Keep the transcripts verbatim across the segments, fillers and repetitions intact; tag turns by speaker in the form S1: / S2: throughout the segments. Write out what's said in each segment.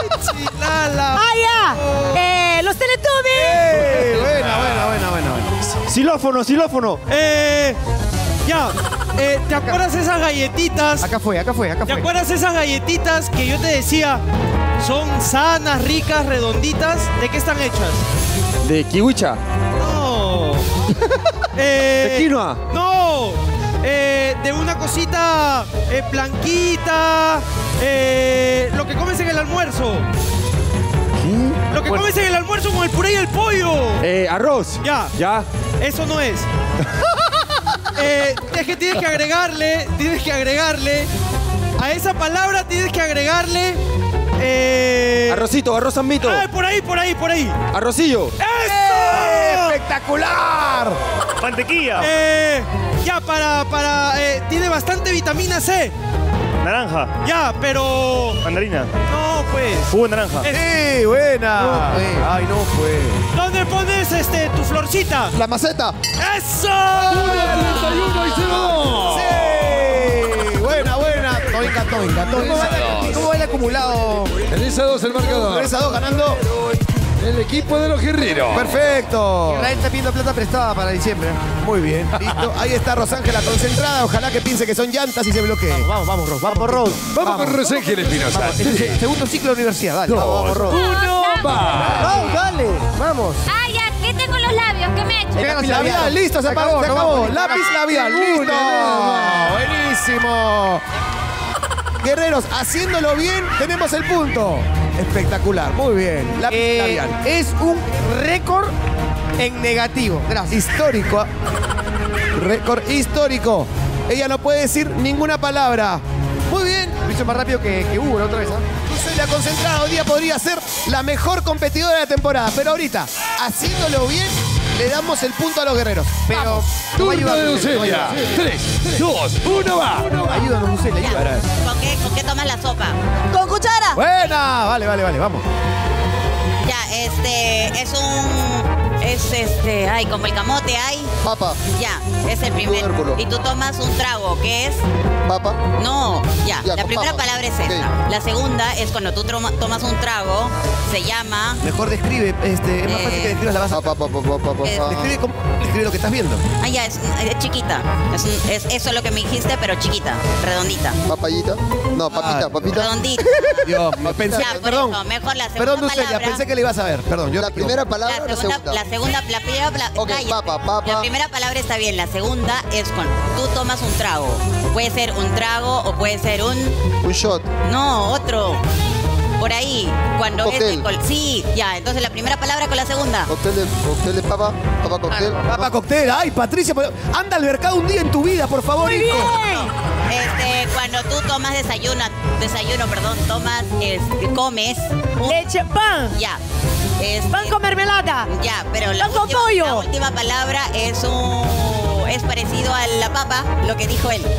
S1: Chilala.
S2: ¡Ah, ya! Eh, ¡Los Teletubbies!
S1: Eh, buena, buena, buena, buena, buena.
S3: Xilófono, xilófono.
S1: Eh, ya. Eh, ¿Te acuerdas de esas galletitas?
S4: Acá fue, acá fue, acá
S1: ¿Te
S4: fue.
S1: acuerdas de esas galletitas que yo te decía son sanas, ricas, redonditas? ¿De qué están hechas?
S3: De kiwicha.
S1: No. eh,
S3: De quinoa.
S1: No. Eh, de una cosita eh, blanquita. Eh, lo que comes en el almuerzo.
S3: ¿Qué?
S1: Lo que
S3: Bueno.
S1: comes en el almuerzo con el puré y el pollo.
S3: Eh, arroz.
S1: Ya.
S3: Ya.
S1: Eso no es. eh, es que tienes que agregarle, tienes que agregarle, a esa palabra tienes que agregarle... Eh...
S3: Arrocito, arroz zambito.
S1: ¡Ay, por ahí, por ahí, por ahí!
S3: Arrocillo.
S1: ¡Eso!
S4: ¡Espectacular!
S5: Mantequilla.
S1: Eh, ya, para, para, eh, tiene bastante vitamina C.
S5: Naranja.
S1: Ya, pero...
S5: Mandarina.
S1: No, pues.
S5: Jugo de naranja.
S1: Es-
S4: ¡Sí, buena!
S1: No, pues.
S4: Ay, no fue.
S1: ¿Dónde pones este, tu florcita?
S4: La maceta.
S1: ¡Eso!
S6: treinta y uno y cero.
S4: ¡Sí! Buena, buena. Toinca, toinca, toinca. ¿Cómo va el- ¿Cómo va el acumulado?
S6: Teresa dos el marcador.
S4: Teresa dos ganando.
S6: El equipo de los guerreros.
S4: Perfecto. Israel está pidiendo plata prestada para diciembre. Muy bien, listo. Ahí está Rosángela concentrada. Ojalá que piense que son llantas y se bloquee. Vamos, vamos, Ros. Vamos, Ros.
S6: Vamos con Rosángel Espinosa.
S4: Vamos, este es el segundo ciclo de universidad. Dale, vamos, vamos, Ros.
S6: Uno, va.
S4: Vamos, dale. Vamos.
S7: Ah, ya, ¿qué tengo en los labios? ¿Qué me he hecho?
S4: El lápiz labial, listo, se apagó, se acabó. Lápiz labial, listo. Buenísimo. Guerreros, haciéndolo bien, tenemos el punto. Espectacular, muy bien. Lápiz
S1: Eh,
S4: labial. Es un récord en negativo. Gracias. Histórico. Récord histórico. Ella no puede decir ninguna palabra. Muy bien. Lo hizo más rápido que, que Hugo la otra vez. ¿eh? Yo soy la concentrada. Hoy día podría ser la mejor competidora de la temporada. Pero ahorita, haciéndolo bien, le damos el punto a los guerreros. Pero.
S6: Turno de Lucelia. Tres, dos, uno, va.
S4: Ayúdanos, Lucela, ayúdanos.
S7: ¿Con qué, ¿Con qué tomas la sopa?
S2: ¡Con cuchara!
S4: Buena. Vale, vale, vale, vamos.
S7: Ya, este, es un... Es este, ay, como el camote hay.
S8: Papa,
S7: Ya, es el primer.
S8: Tubérculo.
S7: Y tú tomas un trago, ¿qué es?
S8: papa.
S7: No, ya,
S8: Ya,
S7: la
S8: con
S7: primera
S8: papa.
S7: palabra es
S8: Ok.
S7: esta. La segunda es cuando tú troma- tomas un trago, se llama...
S4: Mejor describe, este, es más
S7: Eh,
S4: fácil que describas la base.
S8: Papa, papa, papa, papa.
S7: Eh,
S4: Describe, cómo- describe lo que estás viendo.
S7: Ah, ya, es, es chiquita. Es, un- es eso lo que me dijiste, pero chiquita, redondita.
S8: Papayita. No, papita,
S4: Ah,
S8: papita.
S7: Redondita.
S4: Dios, me pensé,
S7: Ya, por
S4: perdón.
S7: eso, mejor la segunda
S4: Perdón, Lucelia,
S7: palabra.
S4: pensé que le ibas a ver. Perdón, yo
S8: La
S4: me equivoco.
S8: primera palabra
S7: La
S8: o la
S7: segunda,
S8: segunda.
S7: la segunda, la primera, la,
S8: Ok,
S7: cállate.
S8: papa, papa.
S7: La primera palabra está bien, la segunda es cuando tú tomas un trago. Puede ser un trago o puede ser un...
S8: Un shot.
S7: No, otro. Por ahí, cuando
S8: Un
S7: es de
S8: cóctel.
S7: col- Sí, ya, entonces la primera palabra con la segunda.
S8: Cóctel de, cóctel de papa. Papa cóctel.
S4: Papa cóctel. Ay, Patricia, pero- anda al mercado un día en tu vida, por favor, hijo.
S7: Este, cuando tú tomas desayuno, desayuno, perdón, tomas, este, comes un...
S2: Leche, pan.
S7: Ya. Este,
S2: Pan con mermelada.
S7: Ya, pero la
S2: Pan con
S7: última,
S2: pollo.
S7: la última palabra es un... Es parecido a la papa, lo que dijo él.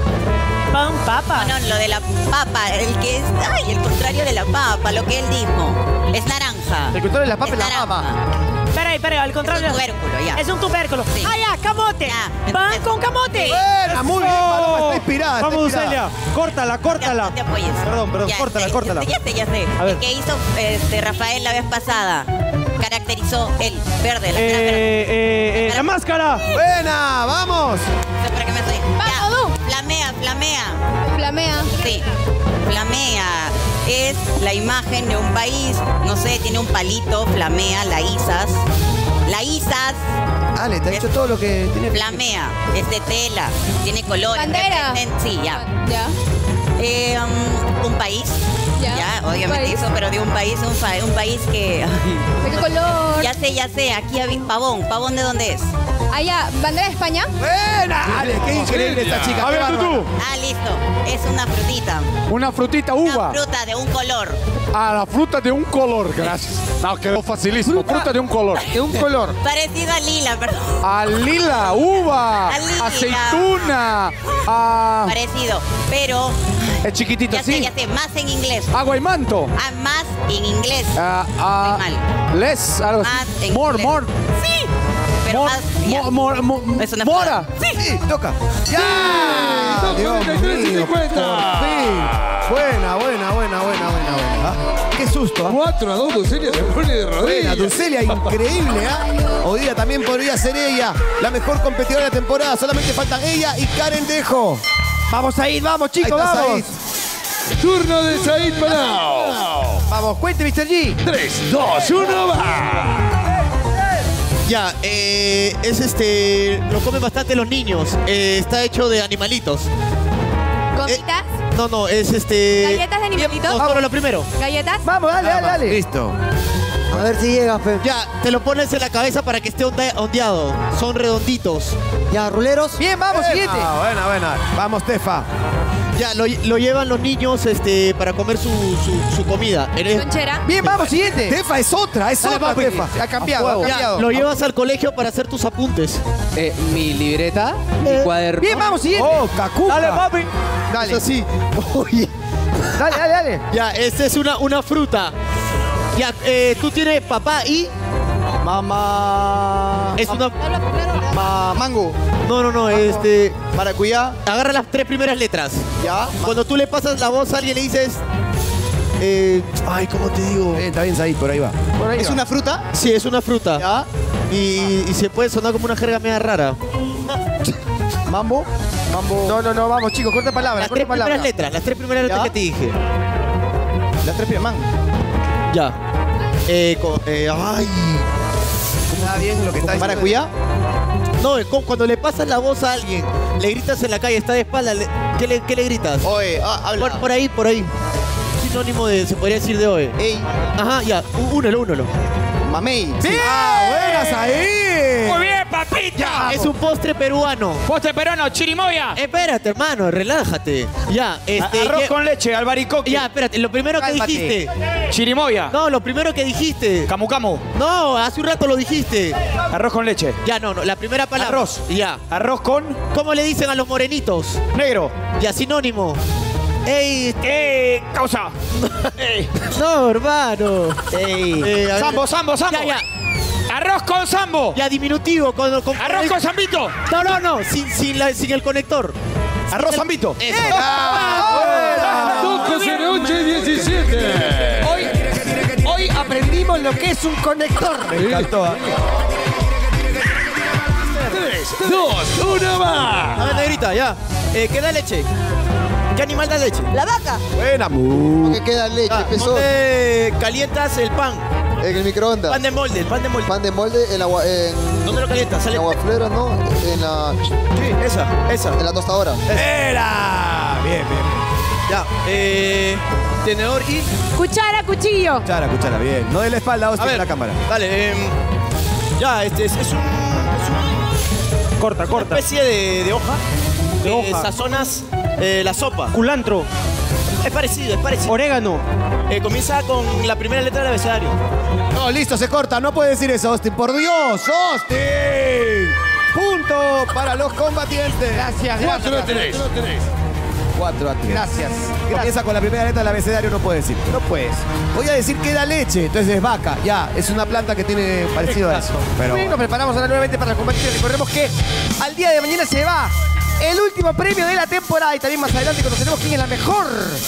S2: Pan, papa.
S7: No, no, lo de la papa, el que es... Ay, el contrario de la papa, lo que él dijo. Es naranja.
S4: El contrario de la papa es la
S7: naranja.
S4: papa.
S2: Espera ahí, espera ahí, al contrario.
S7: Es un tubérculo, ya.
S2: Es un tubérculo.
S7: Sí.
S2: Ah, ya, camote.
S7: Ya,
S2: Pan
S7: entonces-
S2: con camote.
S7: Sí.
S4: Buena, muy bien, Paloma, está inspirada. está
S1: Vamos,
S4: inspirada.
S1: Lucelia. Córtala,
S7: Ya,
S1: córtala.
S7: no te apoyes.
S1: Perdón, perdón,
S7: Ya
S1: córtala,
S7: sé,
S1: córtala.
S7: Ya sé, ya sé.
S1: A ver.
S7: El que hizo este, Rafael la vez pasada caracterizó el verde, la
S1: Eh,
S7: cara verde.
S1: eh, eh, la máscara.
S4: Buena, vamos.
S7: No sé para qué me estoy.
S9: Vamos,
S7: Ya, flamea, flamea.
S9: Flamea.
S7: Sí, flamea. Es la imagen de un país, no sé, tiene un palito, flamea, la izas. La izas,
S4: Ale, te ha hecho todo lo que tiene.
S7: flamea, es de tela, tiene colores.
S9: Bandera.
S7: representa- Sí, ya.
S9: Ya.
S7: Eh, um, un país,
S9: Ya,
S7: ya,
S9: un
S7: obviamente
S9: país.
S7: eso, pero de un país, un, fa- un país que...
S9: ¿De qué color?
S7: Ya sé, ya sé, aquí había pavón. ¿Pavón de dónde es?
S9: Allá, bandera de España.
S4: Buena. Ale, qué increíble esta chica.
S3: A
S4: qué
S3: ver,
S4: bárbara.
S3: Tutú.
S7: Ah, listo. Es una frutita.
S3: Una frutita,
S7: Una
S3: uva.
S7: fruta de un color.
S3: Ah, la fruta de un color, gracias. No, quedó facilísimo. Fruta de un color.
S4: De un color.
S7: Parecido a lila, perdón.
S3: A lila, uva,
S7: A lila.
S3: aceituna, a...
S7: Parecido. Pero,
S3: Es chiquitito,
S7: ya sé,
S3: sí.
S7: ya sé, más en inglés.
S3: Agua y manto.
S7: Ah, más en inglés.
S3: Ah, ah,
S7: Estoy mal.
S3: less, algo
S7: Más
S3: así.
S7: en
S3: More,
S7: inglés.
S3: more.
S7: Sí. Pero
S3: More,
S7: más. ya.
S3: more, more, more,
S7: Es una
S3: mora.
S4: Sí, toca. ¡Ya!
S6: dos
S4: Dios
S6: cuarenta y tres y
S4: mío,
S6: cincuenta.
S4: por fin. Buena, buena, buena, buena, buena, buena. Ah, qué susto. ¿Ah?
S3: cuatro a dos, Ducelia se pone de
S4: Buena,
S3: rodillas.
S4: Ducelia, increíble, ¿ah? Hoy día también podría ser ella la mejor competidora de la temporada. Solamente faltan ella y Karen Dejo.
S10: Vamos a ir, vamos, chicos,
S4: Ahí está
S10: vamos.
S4: Said.
S3: Turno de Said Palau.
S10: Vamos, cuente, mister G.
S3: tres, dos, uno, va.
S11: Ya, eh, es este. Lo comen bastante los niños. Eh, está hecho de animalitos.
S9: ¿Gomitas?
S11: No, no, es este.
S9: ¿Galletas de animalitos?
S11: No, solo lo primero.
S9: ¿Galletas?
S10: Vamos, dale, dale, dale.
S4: Listo.
S10: A ver si llega, Fe.
S11: Ya, te lo pones en la cabeza para que esté onda- ondeado. Son redonditos.
S10: Ya, ruleros. Bien, vamos, siguiente.
S4: Ah, buena, buena. Vamos, Tefa.
S11: Ya, lo, lo llevan los niños este, para comer su, su, su comida. Eres-
S9: ¿Lonchera?
S10: Bien, vamos, siguiente.
S4: Tefa es otra, es
S10: Dale,
S4: otra,
S10: papi.
S4: Tefa.
S10: Ha cambiado, ha
S11: Ya,
S10: cambiado.
S11: lo llevas al colegio para hacer tus apuntes.
S12: Eh, mi libreta, mi cuaderno.
S10: Bien, vamos, siguiente.
S4: Oh, Cacuca.
S10: Dale, papi. Dale.
S11: Es así. Oye.
S10: Dale, dale, dale.
S11: Ya, esta es una, una fruta. Ya, eh, tú tienes papá y...
S10: Mamá.
S11: Es una...
S10: Ma- mango.
S11: No, no, no, este...
S10: Maracuyá.
S11: Agarra las tres primeras letras.
S10: Ya.
S11: Cuando tú le pasas la voz a alguien le dices... Eh, ay, ¿cómo te digo?
S4: Eh, está bien, Said, por ahí va.
S10: Por ahí
S11: ¿Es
S10: va.
S11: una fruta? Sí, es una fruta.
S10: Ya.
S11: Y, y se puede sonar como una jerga media rara.
S10: Mambo. Mambo. No, no, no, vamos, chicos, corta palabra,
S11: Las
S10: corta
S11: tres primeras
S10: palabra.
S11: letras, las tres primeras letras
S10: ¿Ya?
S11: que te dije.
S10: Las tres primeras, man.
S11: Ya. Eh, co- eh, ay.
S4: Está bien lo que está diciendo.
S10: Maracuyá.
S11: No, eh, cu- cuando le pasas la voz a alguien, le gritas en la calle, está de espalda, le- ¿qué, le, qué le gritas?
S10: Oye, ah, habla.
S11: Por, por ahí, por ahí. Sinónimo de, se podría decir de hoy.
S10: Ey,
S11: Ajá, ya, ú- únelo, únelo.
S10: mamey.
S4: ¡Bien! ¡Ah, buena, Said!
S6: Muy bien, papita.
S11: Es un postre peruano.
S6: Postre peruano, chirimoya.
S11: Espérate, hermano, relájate. Ya, este.
S6: Arroz
S11: lle-
S6: con leche, albaricoque.
S11: Ya, espérate, lo primero que
S10: Cálmate.
S11: dijiste.
S6: Chirimoya.
S11: No, lo primero que dijiste.
S6: Camu camu.
S11: No, hace un rato lo dijiste.
S6: Arroz con leche.
S11: Ya, no, no, la primera palabra.
S6: Arroz.
S11: Ya.
S6: Arroz con
S11: ¿Cómo le dicen a los morenitos?
S6: negro.
S11: Ya, sinónimo. Ey,
S6: Eh, causa. Eh,
S11: no, hermano.
S10: Ey.
S11: Eh, a ver.
S6: sambo, sambo, sambo.
S11: Ya, ya.
S6: Arroz con sambo.
S11: Ya, diminutivo. Con, con-
S6: Arroz con zambito.
S11: No, no, no, sin, sin, la- sin el conector.
S6: Arroz zambito.
S11: Eso.
S3: Toco cero ocho y diecisiete.
S10: Hoy, hoy aprendimos lo que es un conector.
S4: Me encantó. ¿ah?
S3: tres, dos, uno, va.
S11: A ver, negrita, ya. Eh, ¿Qué da leche? ¿Qué animal da leche?
S2: La vaca.
S4: Buena, mu.
S8: Que queda leche,
S11: Ah,
S8: pezón.
S11: ¿dónde calientas el pan?
S8: En el microondas.
S11: Pan de molde, el pan de molde.
S8: Pan de molde en agua, en,
S11: ¿Dónde lo calientas? Sale.
S8: en aguaflera, ¿no? En la,
S11: Sí, esa, esa.
S8: en la tostadora.
S4: ¡Era! Bien, bien.
S11: Ya. Eh, tenedor y.
S9: Cuchara, cuchillo.
S4: Cuchara, cuchara, bien. No de la espalda,
S11: A
S4: hostia,
S11: ver,
S4: en la cámara.
S11: Dale, em, ya, este es, es un. Es
S6: Corta,
S11: una
S6: corta.
S11: especie de, de hoja.
S6: De
S11: que
S6: hoja.
S11: sazonas eh, la sopa.
S6: Culantro.
S11: Es parecido, es parecido.
S6: Orégano.
S11: Eh, comienza con la primera letra del abecedario.
S4: No, listo, se corta. No puede decir eso, Austin. ¡Por Dios, Austin! Punto para los combatientes.
S10: Gracias,
S3: cuatro a
S10: gracias.
S3: tres.
S4: cuatro a tres.
S10: Gracias.
S4: Comienza con la primera letra del abecedario, no puede decir.
S10: No puedes.
S4: Voy a decir que da leche, entonces es vaca. Ya, es una planta que tiene parecido a eso. Pero
S10: Bien, nos preparamos ahora nuevamente para la competencia. Recordemos que al día de mañana se va el último premio de la temporada y también más adelante conoceremos quién es la mejor.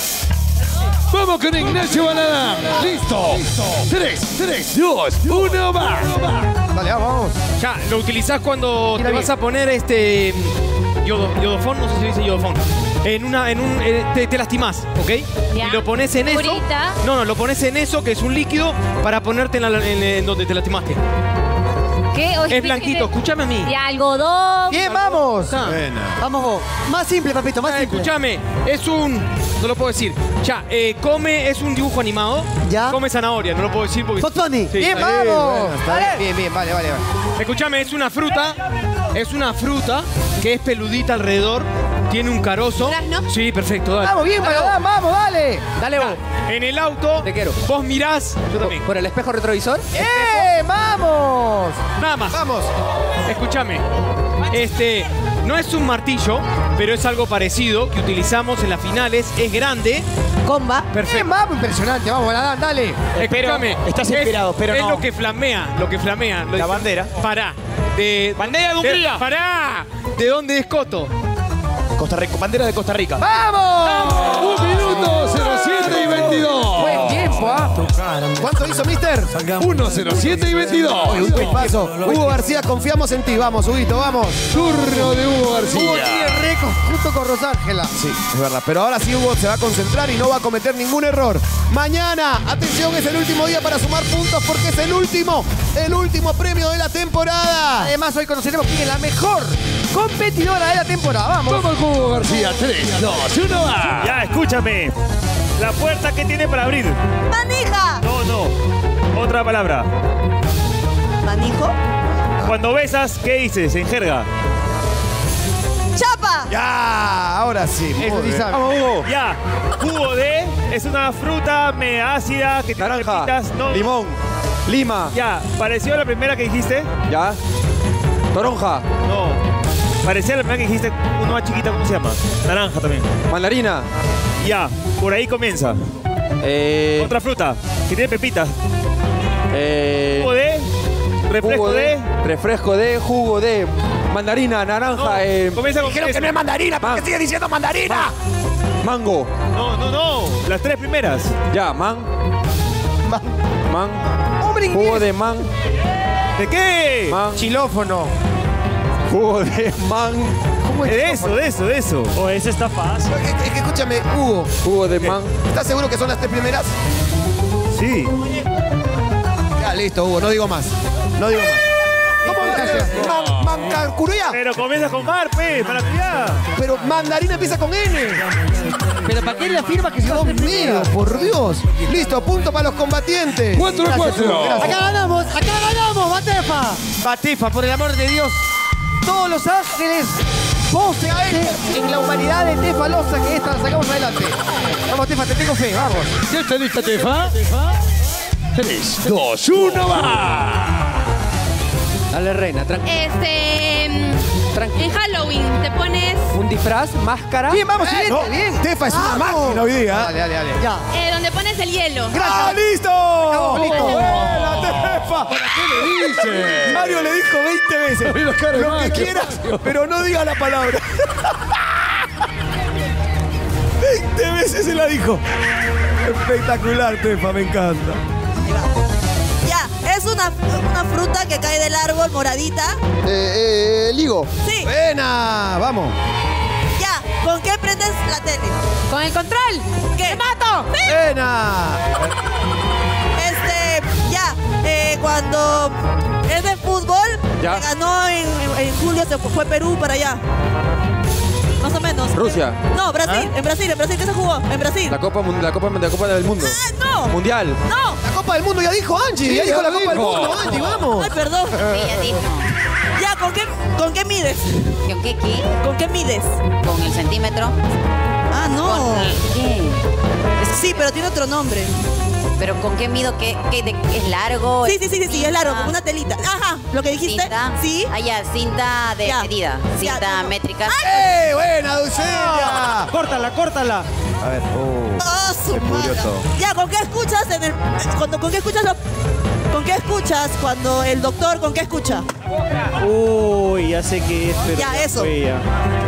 S3: Vamos con Ignacio Baladán. Listo. tres, tres, dos, uno, va.
S10: Dale, vamos, vamos.
S1: Ya, lo utilizás cuando
S10: Mira
S1: te
S10: bien.
S1: vas a poner este yodo, yodofón, no sé si dice yodofón. En una, en un, eh, te, te lastimás, ¿ok?
S9: Ya.
S1: Y lo pones en eso.
S9: Curita.
S1: No, no, lo pones en eso, que es un líquido, para ponerte en, la- en- en donde te lastimaste.
S9: ¿Qué? O-
S1: Es blanquito, escúchame a mí.
S9: De algodón.
S10: Bien, vamos.
S1: Ah.
S10: Vamos vos. Más simple, papito, más
S1: Ah,
S10: simple.
S1: escúchame, es un. No lo puedo decir. Ya, eh, come, es un dibujo animado.
S10: Ya.
S1: Come zanahoria, no lo puedo decir porque.
S10: Bugs Bunny.
S1: Sí.
S10: Bien,
S1: Eh,
S10: vamos.
S4: bueno, está
S10: Vale. Bien, bien, vale, vale, vale.
S1: Escúchame, es una fruta. Es una fruta que es peludita alrededor. Tiene un carozo.
S9: ¿Durazno?
S1: Sí, perfecto, dale.
S10: Vamos, bien, Baladán, vamos, dale.
S1: Dale vos. En el auto,
S12: Te quiero.
S1: vos mirás. Yo también.
S12: ¿Por el espejo retrovisor?
S10: ¡Eh, vamos!
S1: Nada más.
S4: vamos.
S1: Escúchame. Este no es un martillo, pero es algo parecido que utilizamos en las finales. Es grande.
S2: Comba.
S10: Bien,
S1: Perfecto.
S10: vamos, impresionante. Vamos, Baladán, dale.
S1: Escúchame.
S6: estás
S1: es-
S6: inspirado, pero
S1: es
S6: no.
S1: lo que flamea, lo que flamea. Lo
S6: La
S1: de-
S6: bandera.
S1: Pará. De,
S6: Bandera de Hungría.
S1: Pará. ¿De dónde es Coto?
S6: Costa Rica. Bandera de Costa Rica.
S10: ¡Vamos!
S3: Un minuto, cero siete y veintidós.
S10: Pues bien,
S3: tiempo, ¿ah?
S4: ¿Cuánto hizo, mister?
S3: uno, cero, siete y veintidós.
S4: Oye, un paso. Hugo García, confiamos en ti. Vamos, Huguito, vamos.
S3: Turno de Hugo García.
S10: Hugo tiene récord junto con Rosángela.
S4: Sí, es verdad. Pero ahora sí Hugo se va a concentrar y no va a cometer ningún error. Mañana, atención, es el último día para sumar puntos porque es el último, el último premio de la temporada.
S10: Además, hoy conoceremos quién es la mejor competidora de la temporada. Vamos.
S3: Vamos con Hugo García. tres, dos, uno, va.
S5: Ya, escúchame. La puerta que tiene para abrir.
S7: ¡Manija!
S5: No, no. Otra palabra.
S7: ¿Manijo?
S5: Cuando besas, ¿qué dices en jerga?
S7: ¡Chapa!
S4: Ya, ahora sí.
S10: Eso
S4: muy
S10: sí
S4: bien.
S10: sabe.
S6: Vamos, Hugo.
S5: Ya. Jugo de es una fruta media ácida que tiene
S6: Naranja.
S5: pepitas. No.
S6: Limón. Lima.
S5: Ya. ¿Pareció a la primera que dijiste?
S6: Ya. Toronja.
S5: No. Parecía a la primera que dijiste. Una más chiquita, ¿cómo se llama? Naranja también.
S6: Mandarina.
S5: Ya. Por ahí comienza.
S6: Eh,
S5: Otra fruta que tiene pepitas.
S6: eh,
S5: Jugo de. Refresco
S6: jugo
S5: de.
S6: Refresco de. Jugo de. Mandarina. Naranja.
S5: No,
S6: eh,
S5: comienza con
S4: Dijeron que no es mandarina, ¿por qué
S6: Man.
S4: sigue diciendo mandarina?
S6: mango.
S5: No, no, no. Las tres primeras.
S6: Ya. Man. Man.
S10: Hombre
S6: Jugo
S10: inglés.
S6: de man.
S5: ¿De qué?
S6: Man.
S10: Chilófono.
S6: Jugo de man.
S10: ¿Cómo es
S5: De
S10: chilófono?
S5: eso, de eso, de eso.
S13: O ese está fácil.
S4: Es que, es que escúchame, Hugo,
S6: Jugo de man.
S4: ¿estás seguro que son las tres primeras?
S5: Sí.
S4: Ya, listo, Hugo, no digo más. No digo más. ¿Cómo man, mancacuruya?
S5: Pero comienza con mar, pe, para cuidar.
S4: Pero mandarina empieza con N.
S10: Pero ¿para qué le afirma que son
S4: Dios
S10: las tres
S4: mío,
S10: primeras?
S4: por Dios. Listo, punto para los combatientes.
S3: cuatro a cuatro.
S10: Acá ganamos, acá ganamos, Batefa. Batefa, por el amor de Dios. Todos los ángeles posen en la humanidad de Tefa Loza, que esta la sacamos adelante. Vamos, Tefa, te tengo fe, vamos.
S3: ¿Ya está lista, Tefa? tres, dos, uno, va.
S12: Dale, reina, tranquila.
S9: Este. mm,
S12: Tranquila.
S9: En Halloween te pones.
S12: Un disfraz, máscara.
S10: Bien, vamos, siguiente,
S4: No,
S10: bien.
S4: Tefa es una máquina hoy día.
S10: Dale, dale, dale.
S2: Ya.
S9: Eh, donde pones el hielo.
S4: ¡Ah, listo!
S10: listo.
S4: ¡Buena, Tefa!
S3: ¿Qué le dice?
S4: Mario le dijo veinte veces.
S3: Mira la cara de
S4: Lo que
S3: Mario.
S4: quieras, pero no diga la palabra. veinte veces se la dijo. Espectacular, Tefa, me encanta.
S7: Ya, es una, una fruta que cae del árbol, moradita.
S8: Eh, eh, Ligo.
S7: Sí.
S4: Buena, vamos.
S7: Ya, ¿con qué prendes la tele?
S9: Con el control.
S7: ¿Qué?
S9: ¡Te mato!
S4: Buena.
S7: Este, ya, eh, cuando es de fútbol,
S6: Ya.
S7: que ganó en, en- en julio, se fue Perú para allá. Más o menos.
S6: Rusia.
S7: No, Brasil, en Brasil, en Brasil, ¿qué se jugó? En Brasil.
S6: La Copa, Mun- la Copa, la Copa del Mundo.
S7: Ah, no.
S6: Mundial.
S7: No.
S4: La Copa del Mundo ya dijo Angie.
S3: Sí,
S4: ya dijo
S3: ya
S4: la Copa del
S3: dijo.
S4: Mundo, Angie, vamos.
S7: Ay, perdón.
S9: Sí, ya dijo.
S7: Ya, ¿con qué, con qué mides?
S9: ¿Con qué qué?
S7: ¿Con qué mides?
S9: Con el centímetro.
S7: Ah, no.
S9: ¿Con el qué?
S7: Sí, pero tiene otro nombre.
S9: ¿Pero con qué mido? ¿Qué, qué, de- ¿Es largo?
S7: Sí, sí, sí, sí, sí, es largo,
S9: Cinta.
S7: como una telita. Ajá, lo que dijiste.
S9: ¿Cinta?
S7: Sí.
S9: Ah, ya, cinta de
S7: Ya.
S9: medida.
S7: Ya,
S9: Cinta
S7: no.
S9: métrica.
S4: ¡Eh, buena, Dulcelia!
S2: Córtala, córtala.
S4: A ver, oh.
S7: Ah, su madre.
S4: curioso.
S7: Ya, ¿con qué escuchas en el cuando con qué escuchas lo- con qué escuchas cuando el doctor con qué escucha?
S13: Uy, ya sé qué es, pero.
S7: Ya, eso.
S13: fue ya.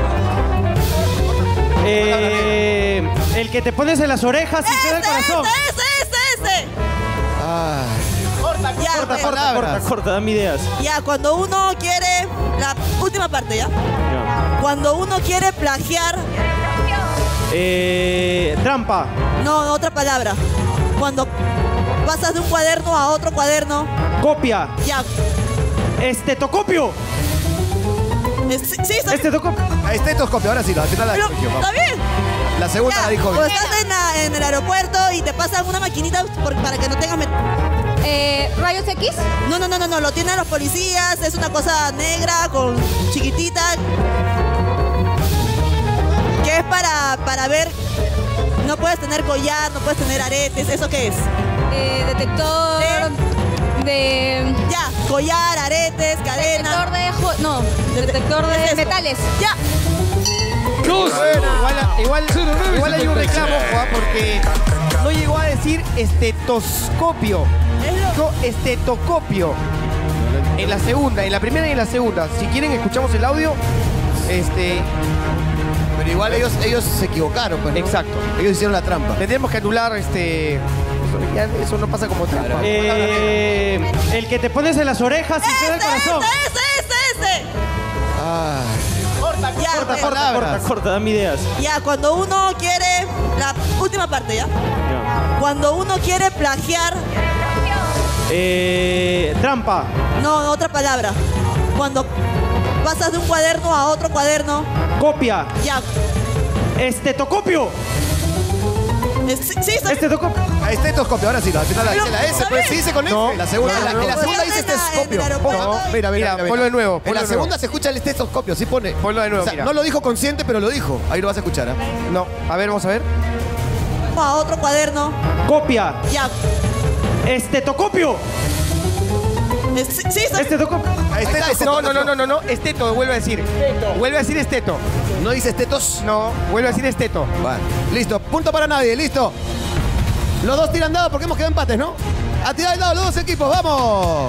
S13: Eh,
S2: El que te pones en las orejas y te da el
S7: Ese,
S2: corazón.
S7: ese, ese, ese.
S4: Ay.
S7: Corta, ya,
S2: Corta,
S7: pues.
S2: corta, corta, corta, dame ideas.
S7: Ya, cuando uno quiere la última parte, ¿ya?
S13: Ya.
S7: Cuando uno quiere plagiar,
S2: Eh, trampa.
S7: no, otra palabra. Cuando pasas de un cuaderno a otro cuaderno,
S2: Copia.
S7: ya.
S2: Estetoscopio.
S7: Eh, Sí, sí, está bien.
S2: Estetoscopio.
S4: Estetoscopio, ahora sí, la final la
S7: Pero,
S4: corrigió, vamos.
S7: ¿está bien?
S4: La segunda
S7: Ya,
S4: la dijo
S7: o
S4: bien.
S7: estás en, la- en el aeropuerto y te pasan una maquinita por- para que no tengas... met-
S9: Eh, ¿Rayos X?
S7: No, no, no, no, no, lo tienen los policías, es una cosa negra con chiquitita. Que es para, para ver... No puedes tener collar, no puedes tener aretes, ¿eso qué es?
S9: Eh, detector de...
S7: Ya, collar, aretes, cadena.
S9: Detector de... jo- No, detector
S7: ¿Qué es
S9: de
S7: eso?
S9: metales.
S7: Ya.
S3: Dos.
S10: Igual, igual,
S3: Cero, nueve,
S10: igual hay un
S3: setenta y
S10: reclamo,
S3: seis.
S10: Juan, porque no llegó a decir estetoscopio.
S7: Es lo-
S10: Dijo estetoscopio. En la segunda, en la primera y en la segunda. Si quieren, escuchamos el audio. Este,
S4: Pero igual ellos, ellos se equivocaron, pues, ¿no?
S10: Exacto.
S4: Ellos hicieron la trampa.
S10: tendremos que anular este. ya eso no pasa como trampa.
S2: Eh, el que te pones en las orejas y te da el corazón.
S14: ¡Ese, ese, ese!
S4: Ay.
S14: Corta, ya,
S2: Corta,
S14: pues.
S2: corta, corta, corta, dame ideas.
S14: Ya, cuando uno quiere... La última parte, ¿ya? Cuando uno quiere plagiar...
S2: Eh, trampa.
S14: No, no, otra palabra. Cuando pasas de un cuaderno a otro cuaderno...
S2: Copia.
S14: Ya.
S2: Estetoscopio.
S14: Eh, Sí, sí, está-
S2: Estetoscopio.
S4: A estetoscopio, ahora sí, al final la dice la S,
S14: ¿está
S4: pues
S14: bien?
S4: sí dice con S.
S10: No.
S4: La segunda,
S10: No,
S4: la,
S10: no,
S4: en la
S10: no.
S4: segunda
S14: Voy a
S4: dice
S14: hacer la-
S4: estetoscopio.
S14: en el aeropuerto.
S4: No, mira, mira,
S10: Mira,
S4: mira.
S10: ponlo de nuevo,
S4: En
S10: ponlo
S4: la
S10: de
S4: segunda
S10: nuevo.
S4: se escucha el estetoscopio, sí pone.
S10: Ponlo de nuevo,
S4: O sea,
S10: mira.
S4: no lo dijo consciente, pero lo dijo. Ahí lo vas a escuchar, ¿ah?
S10: No, a ver, vamos a ver.
S14: a otro cuaderno.
S2: Copia.
S14: Ya.
S2: Estetoscopio.
S14: Eh, Sí, sí, está-
S2: Estetoscopio.
S4: Esteto.
S10: No, no, no, no, no, no, esteto, vuelve a decir. Vuelve a decir esteto.
S4: ¿No dice estetos?
S10: No, vuelve a decir esteto.
S4: Vale. Listo, punto para nadie, listo. Los dos tiran dado porque hemos quedado empates, ¿no? A tirar el dado los dos equipos, ¡vamos!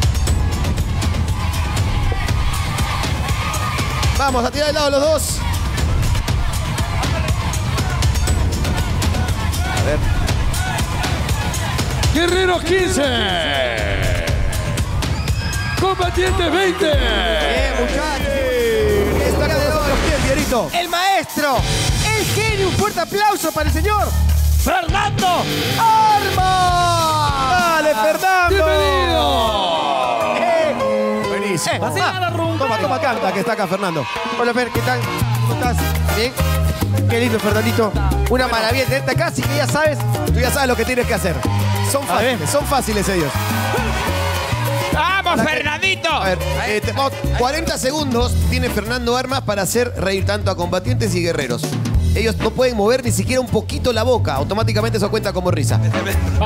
S4: Vamos, a tirar el dado los dos. A ver.
S3: Guerreros quince. Combatientes veinte.
S10: Bien, muchachos.
S4: Está de oro a los pies, Pierito.
S10: El maestro, el genio, un fuerte aplauso para el señor Fernando Arma.
S4: ¡Dale, Fernando!
S3: ¡Bienvenido!
S10: Eh,
S4: Buenísimo.
S10: eh,
S4: Ah, toma, toma, canta, que está acá, Fernando.
S10: Hola, Fer, ¿qué tal? ¿Cómo estás? ¿Bien? Qué lindo, Fernandito. Una maravilla tenerte acá, así que ya sabes.
S4: Tú ya sabes lo que tienes que hacer. Son
S10: A ver.
S4: fáciles, son fáciles ellos.
S15: ¡Vamos, Fernandito!
S4: A ver, eh, tenemos cuarenta segundos tiene Fernando Armas para hacer reír tanto a combatientes y guerreros. Ellos no pueden mover ni siquiera un poquito la boca. Automáticamente eso cuenta como risa.